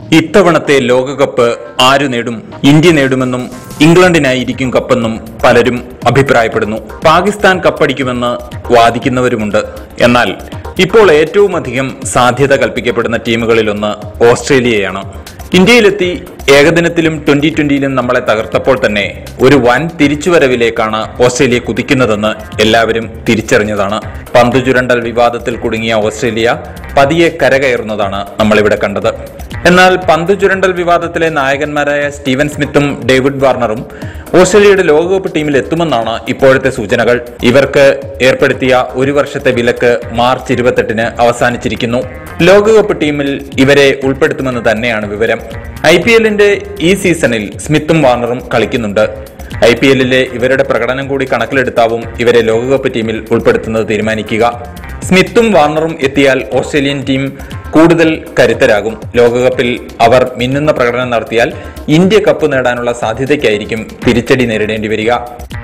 ഇത്തവണത്തെ ലോകകപ്പ് ആരു നേടും? ഇന്ത്യ നേടുമെന്നും ഇംഗ്ലണ്ടിനായിരിക്കും കപ്പെന്നും പലരും അഭിപ്രായപ്പെടുന്നു. പാകിസ്ഥാൻ കപ്പടിക്കുമെന്ന് വാദിക്കുന്നവരുമുണ്ട്. എന്നാൽ ഇപ്പോൾ ഏറ്റവും അധികം സാധ്യത കൽപ്പിക്കപ്പെടുന്ന ടീമുകളിലൊന്ന് ഓസ്ട്രേലിയയാണ്. ഇന്ത്യയിലെത്തി ഏകദിനത്തിലും T20യിലും നമ്മളെ തകർത്തപ്പോൾ തന്നെ ഒരു വൻ തിരിച്ചുവരവിലേക്കാണ് ഓസ്ട്രേലിയ കുതിക്കുന്നതെന്ന് എല്ലാവരും തിരിച്ചറിഞ്ഞതാണ്. പന്തു ചുരണ്ടൽ വിവാദത്തിൽ കുടുങ്ങിയ ഓസ്ട്രേലിയ പതിയെ കരകയറുന്നതാണ് നമ്മളിവിടെ കണ്ടത്. എന്നാൽ പന്തു ചുരണ്ടൽ വിവാദത്തിലെ നായകന്മാരായ സ്റ്റീവൻ സ്മിത്തും ഡേവിഡ് വാർണറും ഓസ്ട്രേലിയയുടെ ലോകകപ്പ് ടീമിൽ എത്തുമെന്നാണ് ഇപ്പോഴത്തെ സൂചനകൾ. ഇവർക്ക് ഏർപ്പെടുത്തിയ ഒരു വർഷത്തെ വിലക്ക് മാർച്ച് 28-ന് അവസാനിച്ചിരിക്കുന്നു. ലോകകപ്പ് ടീമിൽ ഇവരെ ഉൾപ്പെടുത്തുമെന്ന് തന്നെയാണ് വിവരം. IPLന്റെ ഈ സീസണിൽ സ്മിത്തും വാർണറും കളിക്കുന്നുണ്ട്. IPLലെ ഇവരുടെ പ്രകടനം കൂടി കണക്കിലെടുത്താവും ഇവരെ ലോകകപ്പ് ടീമിൽ ഉൾപ്പെടുത്തുന്നത് തീരുമാനിക്കുക. സ്മിത്തും വാർണറും എത്തിയാൽ ഓസ്ട്രേലിയൻ ടീം കൂടുതൽ കരുത്തരാകും. ലോകകപ്പിൽ അവർ മിന്നുന്ന പ്രകടനം നടത്തിയാൽ ഇന്ത്യ കപ്പ് നേടാനുള്ള സാധ്യതയ്ക്കായിരിക്കും തിരിച്ചടി നേരിടേണ്ടി വരിക.